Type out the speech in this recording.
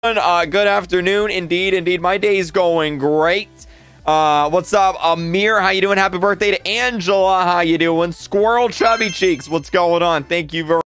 Good afternoon. Indeed. My day's going great. What's up, Amir? How you doing? Happy birthday to Angela. How you doing? Squirrel Chubby Cheeks. What's going on? Thank you very